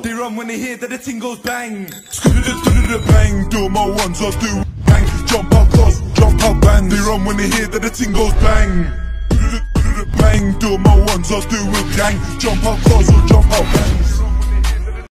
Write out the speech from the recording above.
They run when they hear that the ting goes bang. Bang, do my ones, I do bang. Jump out close, jump out bang. They run when they hear that the ting goes bang. Bang, do my ones, I do with gang. Jump out close or jump out bang.